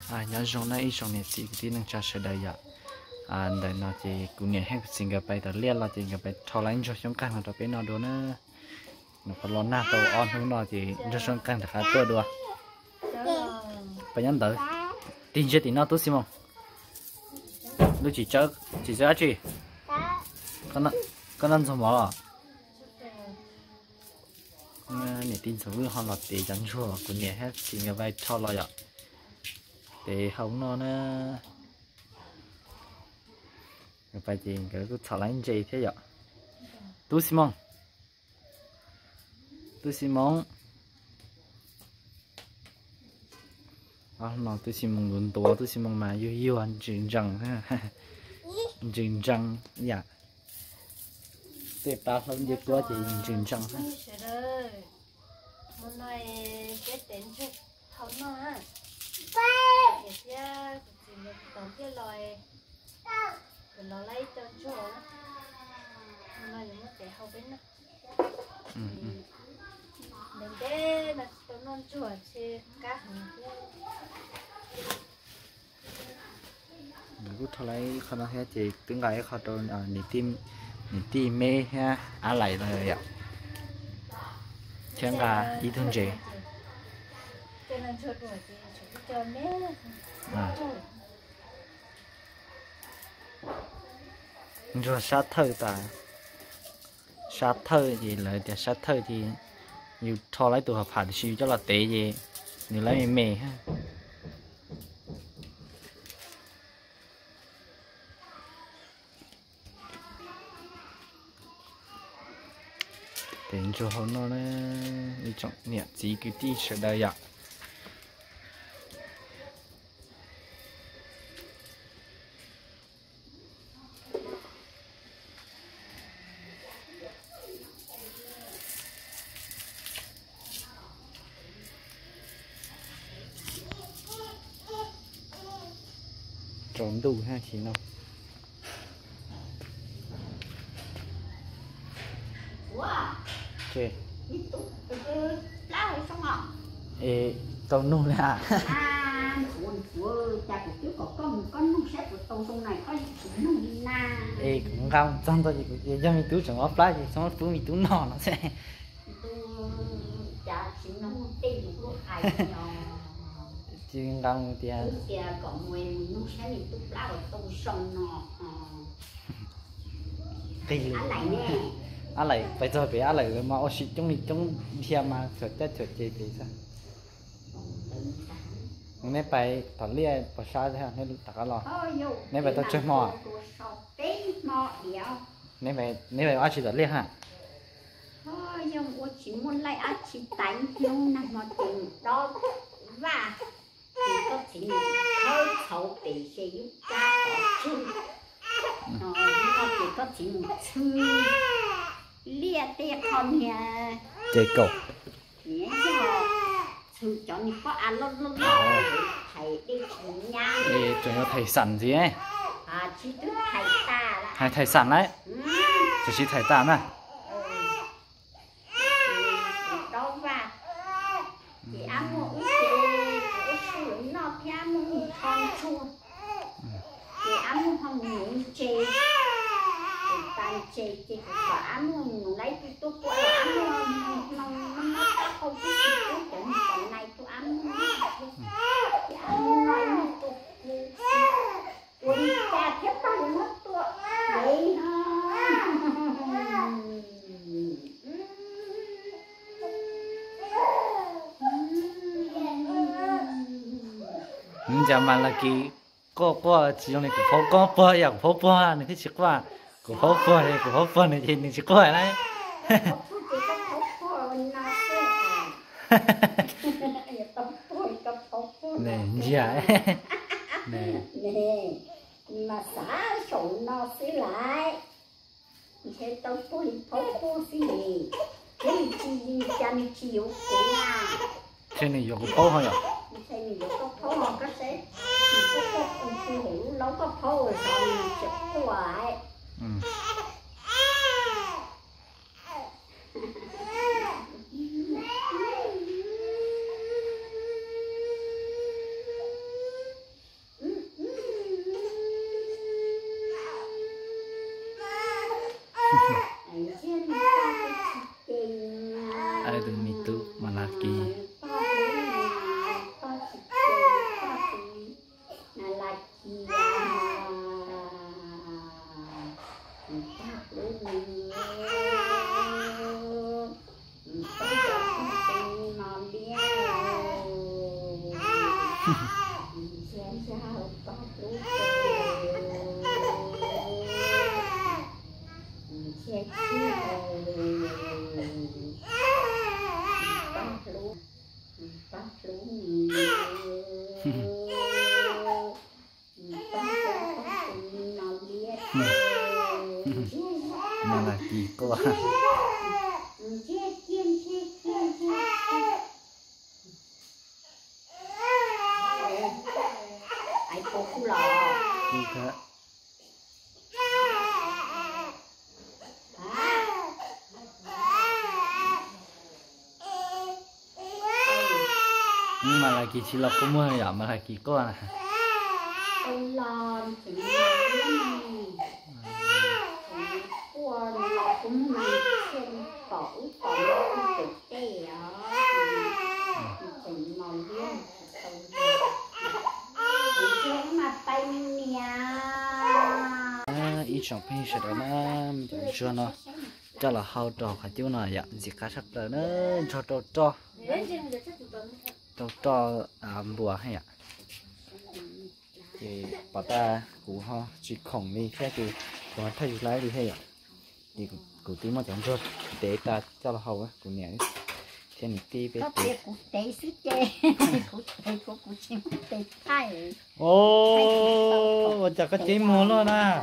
nhớ trong này trong này chỉ cái năng cha sẽ đây ạ đời nó thì cũng nhẹ hết sinh cái bài đó liên là thì cái bài thọ lại cho trong căn nó bên nó đó nó có lo na tàu on không nó thì cho trong căn là khá tốt được bây giờ tới tin chết thì nó tốt xí không lúc chỉ chơi gì con ăn xong rồi nè tin số họ lọt để trắng chua cũng nhẹ hết sinh cái bài thọ lại ạ để không nó phải gì cái thọ lại gì thế vậy tú Simon nó tú Simon luôn to tú Simon mà yêu anh chuyện rằng ha chuyện rằng dạ tiếp ta không biết quá thì chuyện rằng ha hôm nay cái đến chút thấu nó ha để ra chỉ một tấm cái loài để nó lấy cho chỗ hôm nay nó để hậu bên nó mình để là tấm non chuột thì cá cứ thôi lấy không nói hết thì tiếng gái họ trôn nỉ tim mê ha lại rồi ạ chẳng cả đi thương gì rồi sát thơ gì lại thì sát thơ thì nhiều thôi lấy tụ hợp hạt siêu cho là tệ gì nhiều lấy mê ha đến cho nó đi chọn nhẹ chỉ cái tí sẽ đây ạ trốn đủ ha chị nào okay. Tàu nung là cũng không trong tôi chỉ cho mình túi chẳng ốp lá gì xong rồi mình túi nọ nó sẽ chứ không thì lại bây giờ bé lại mà ở xịt trong thiam mà chuột chơi thì sao nên phải tao lia bỏ xa thế nên tất cả lo nên phải tao chơi mò nên phải ăn chỉ tao lia ha chỉ muốn lại ăn chỉ đánh nhưng nằm mà tiền đó và thì có chỉ hơi xấu để sẽ giúp cha có chung nó chỉ có chỉ một chữ lia tê con nhà chơi cầu nhé cho sự cho mình có ăn lót thầy đi chỉnh nhang cho nó thầy sẵn gì ấy chỉ tức thầy ta là thầy sẵn đấy chỉ thầy ta nè đó và thì ăn một cái sữa nó thì ăn một con chua thì ăn một hồng nhung chè tan chè thì có ăn một lấy tôi có ăn nó không biết gì cái này tôi ăn nói tôi cha thiết bao mất tôi đấy giờ mà là cái có chỉ trong này có bơอยากbơ này cái chỉ qua có bơ này thì chỉ qua đấy nè dạ nè mà xã sổ nó xí lại thế tao tôi phố xí cái gì chăn chiếu của trên này có phố không nhở thế này có phố không có sẽ có hiểu lâu có phố rồi xong chụp quại mà là kỳ cô ai cô không lò kỳ thế nhưng mà là kỳ chỉ lọc có mua hay mà là kỳ cô à ông làm thì làm qua lọ cũng mày xem tỏi tỏi cũng tệ tình màu riêng xem mà tay nè ít chọn phim sẽ đó nó chẳng chưa nó cho là hao trò phải tiêu nào vậy gì cá sắt rồi nó cho bùa hay ạ thì bà ta cũng ho chỉ khổng đi thế thì còn thay lái đi hay ạ thì cũng tí mà chẳng chưa để ta cho là hầu á cũng nhảy thế này tí bé tệ cũng tệ sức tệ cũng chỉ tệ thay ô chả có chế mua luôn à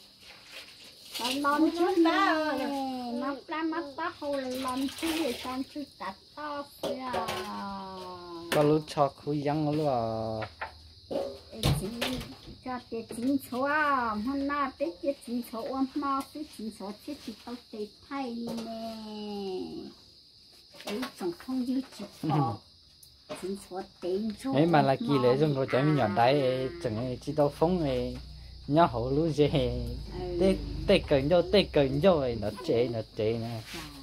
lon chút đó nó bắt hồi lon chút thì xong chút tạt to kìa có lúc cho khối răng luôn à cho tiền chính số hôm nay biết tiền chính số mà biết chính số chết thì tao tệ thay nè ấy chẳng không như chỉ có chính số tiền số ấy mà là kỳ lễ trong rồi trái mình nhỏ đấy chẳng chỉ tao phóng này nhá hổ lú dê tê cần vô nó chế nè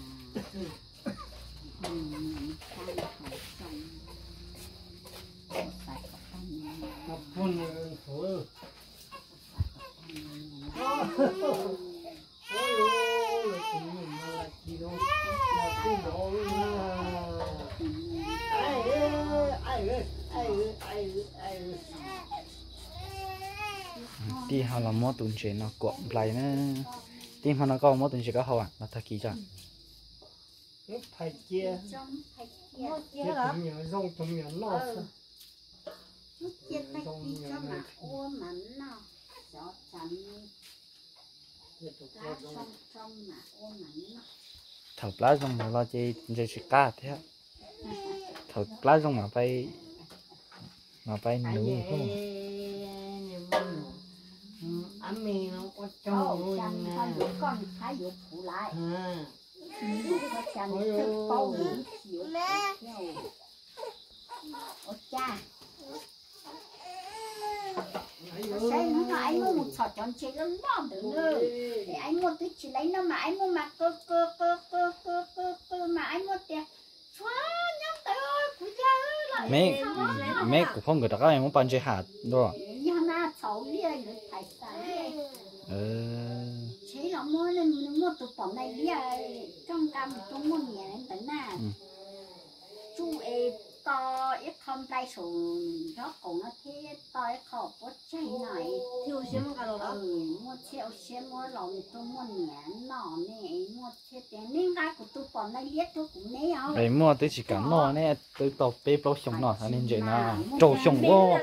đi họ làm món tuần chế nó quặn lại nữa tim họ nó có món tuần chế có hậu à nó thật kỳ chẳng phải chia chia tụi nhỏ rong tụi nhỏ lo chia tay đi cho mà ôm mà nó cho chắn trong mà ôm mà nó thầu lá rong mà lo chơi chơi cá thế thầu lá rong mà bay nướng không ăn mì nó có trong trong nè con thái dục phụ lại có chăn thức bao nhiêu ôi cha Xem nó anh mua một sọt tròn chế nó ngon được nữa. Để anh mua tôi chỉ lấy nó mà anh mua mà cơ mà anh mua tiền. Xóa nhắm tới ơi, của cha ơi. Mấy của phong người ta em muốn bán chế hạt đúng không? Nhà na xấu đi rồi phải xài. Chế là mua nên mua tụi bọn này đi trong cam trong mua nhà anh tính à. Chú to ít không tay sổ đó cũng nó thế to ít khó bớt cháy này thiếu xem cái đó mua theo xem mua lòng tôi mua nhãn nọ này mua theo tiền nên cái của tôi còn này liếc tôi cũng nấy không đấy mua tôi chỉ cả nọ nè tôi tàu bê bao sống nọ anh nên vậy nào trâu sống vô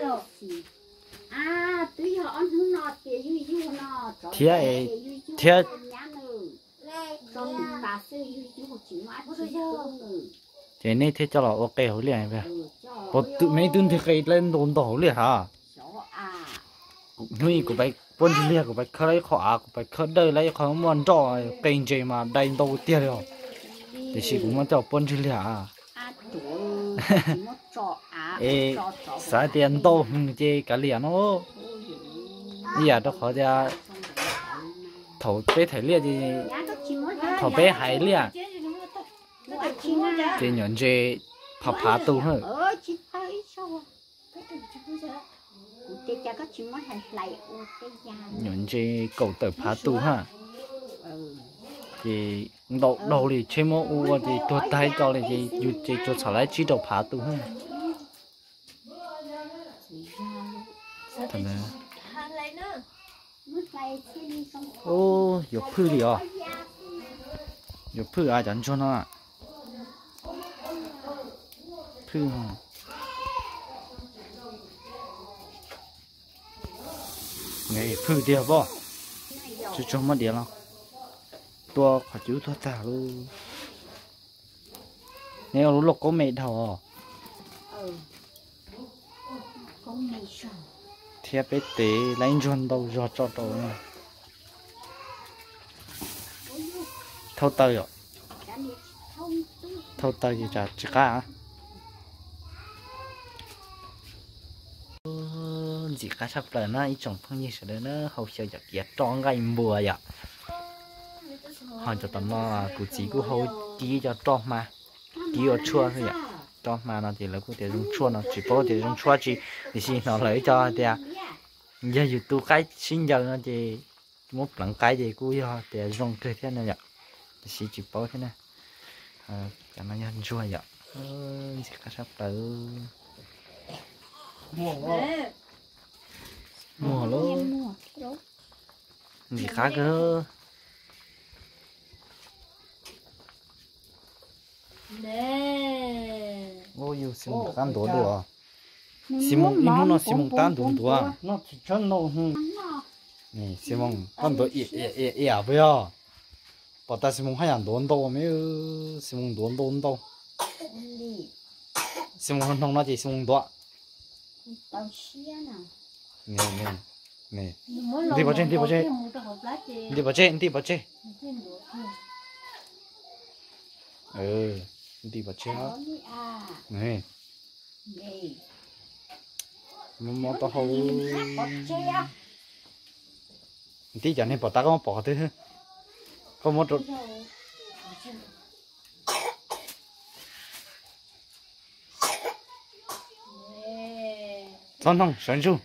à tôi họ ăn hương nọ thì yu nọ thế còn bà sư yu chỉ mãi thế này thế cho là ok hổ liền vậy bộ tự mấy tuần thì cái lên đồn đổ liền hả nuôi của bài quân liền của bài khơi khỏa của bài khơi đây lấy khó muốn cho kênh gì mà đầy đầu tiền rồi thì chỉ cũng muốn cho quân liền hả ê xài tiền đâu chơi cả liền nó giờ đó khó ra thầu bé thấy liền thì thầu bé hay liền thì nhận chơi phá tu hơn nhận chơi cầu tử phá tu ha thì đầu thì chơi mô u thì tôi thấy cho là gì dù chơi cho sao lại chỉ đầu phá tu hơn thằng này ô dục phư đi à dục phư ai chẳng cho nó phư ngày phư đi à bo chú cho mất điện không tua khỏi chú tua tả luôn nếu lúc có mẹ thọ con mày sao thiệt bé tế lấy chân đâu cho đâu nè thâu tay rồi thâu tay thì chả chỉ cả chỉ cả sắp tới nó ít trồng phong như thế đấy nó hậu sẽ giật giật tròn ngay mùa vậy họ cho tầm nó cụ chỉ cụ hậu tí cho tròn mà tí ở chua thôi vậy tròn mà nó thì là cụ thể dùng chua nó chỉ có thể dùng chua chỉ thì xin nó lấy cho thì giờ dù tu cái xin giờ nó thì một lần cái gì cụ cho thì dùng cái thế này vậy thì chỉ có thế này cho nó nhân chua vậy chỉ cả sắp tới mùa luôn gì khác cơ ô yêu xin một tan đồ đồ Simon in nó Simon tan đồ đồ nó chỉ cho nó nè Simon tan đồ à bây giờ bảo ta Simon hay ăn đồ đồ mấy Simon đồ đồ Simon không nói gì Simon đồ tao xía nè nè đi vào trên đi vào trên đi vào trên đó nè mua tao hầu tí giờ này bỏ ta có bỏ thế không một chút không sáng chu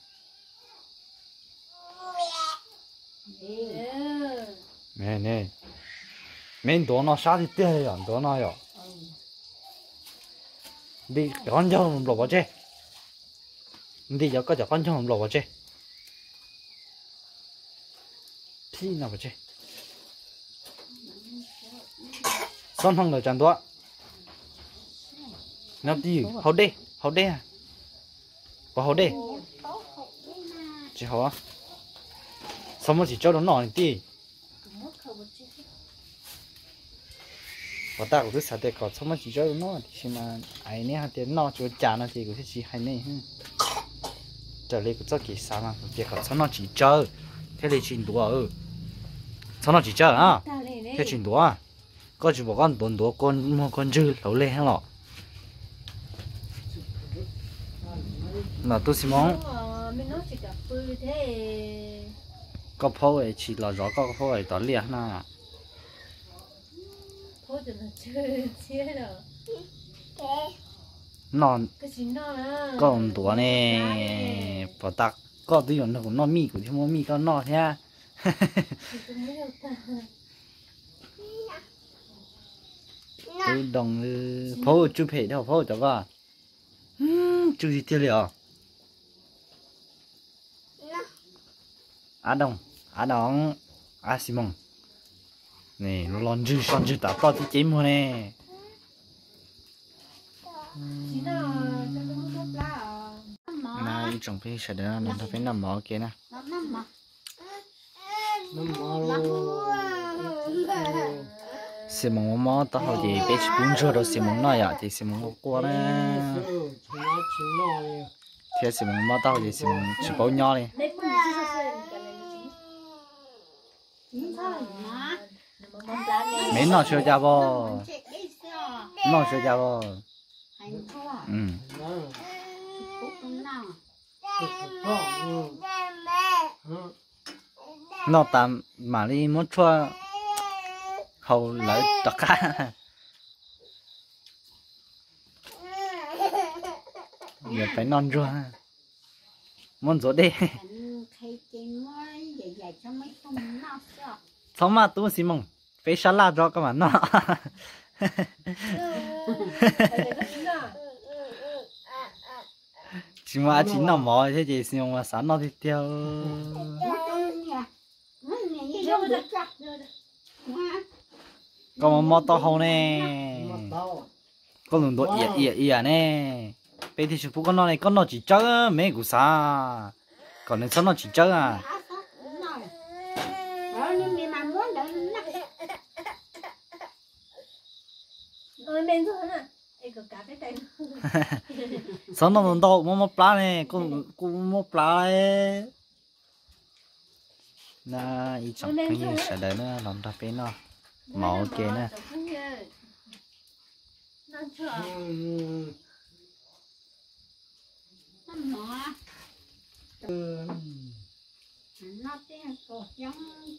nè mình đồ nó sát thì tiếc rồi đồ nó rồi đi con cho mình lột vào chứ đi giờ có cho con cho mình lột vào chứ phi nào vào chứ son không được chẳng đó nó đi hậu đi à có hậu đi chỉ hậu á sao mà chỉ cho nó nọ đi và ta cũng biết sao để có sao mà chỉ cho nó thì mà ai nè thì nó cho trả nó thì cũng chỉ hay nè trở lại cũng cho kỳ sao mà chỉ có sao nó chỉ chơi thế thì trình độ sao nó chỉ chơi à thế trình độ à có chỉ một con đồn đố con một con dư lâu lên hả lọ là tôi xin mong có phô ấy chỉ là rõ có phô ấy tỏ liệt nè non có một tuổi nè bỏ tắc có tôi dùng nó cũng nó mi của chúng nó mi có nó thế tôi đồng phô chụp hệ đâu phô cho con chụp gì tiêu liệu á đồng á Simon nè nó lon dư son dư tạo to tí chém mua nè này trồng phi sẽ để nó phải nằm mỏ kia nè Simon mỏ tao hồi thì bé cũng chưa được Simon nói à thì Simon qua nè thế Simon mỏ tao thì Simon chỉ bao nhỏ đi mấy nó chơi cha bò nó chơi cha bò nó tạm mà đi muốn chua hầu lấy tất cả giờ phải non chua muốn rửa đi xong mà tôi xin mong phải salad cho các bạn nó chỉ mà chỉ nằm mò thế gì xin mà sáng nó thì tiêu còn mò to hậu nè con lùn độ ỉa nè bây thì chụp con nó này con nó chỉ chơi mấy củ sa còn nên sao nó chỉ chơi à ôi bên thôi nè ấy có cá cái tay sao nó đâu mua plá này cũng mua plá này na ý chẳng cái gì sẽ đấy nữa làm ra bên nó màu kia nè nó chưa nó mỏ nó tiếng cổ giống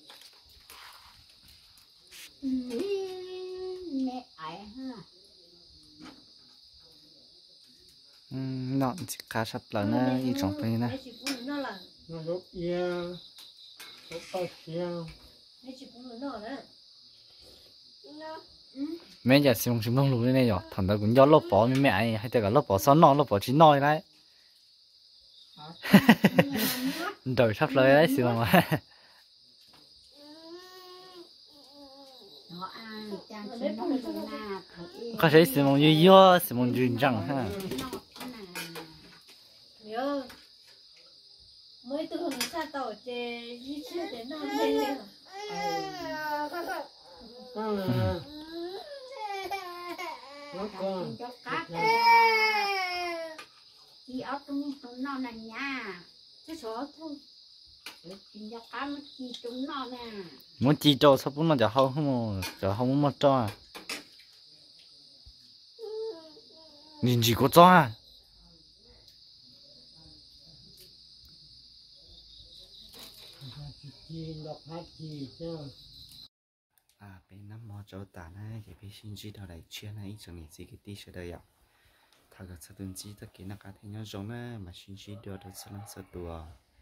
mẹ ấy ha nó chỉ cá sắp là nó ý chẳng cái nè nó lúc yêu lúc bao nhiêu mấy giờ xem chúng nó lùi này rồi thằng đó cũng do lốp bỏ mẹ ấy hay là lốp bỏ son non lốp bỏ chín nồi đấy đời sắp tới đấy xíu mà có thấy xíu mong như yo xíu mong như răng ha nhớ mới từ hôm xa tàu chè đi chưa đến năm lên nó còn cho cá chị ở trong nó nè nha chứ chó thôi chị cho cá mất chị trong nó nè muốn chi cho sao cũng nó chả không muốn cho à nhìn chỉ có cho à chi đọc hát chi chứ à bên năm mò cho tả này thì bên xin chỉ đâu lại chia này chẳng nghĩ gì cái tí sẽ đây ạ thằng cái sự tình chỉ tất cả nó cả thấy nhau giống này mà xin chỉ đưa được sự năng sự đùa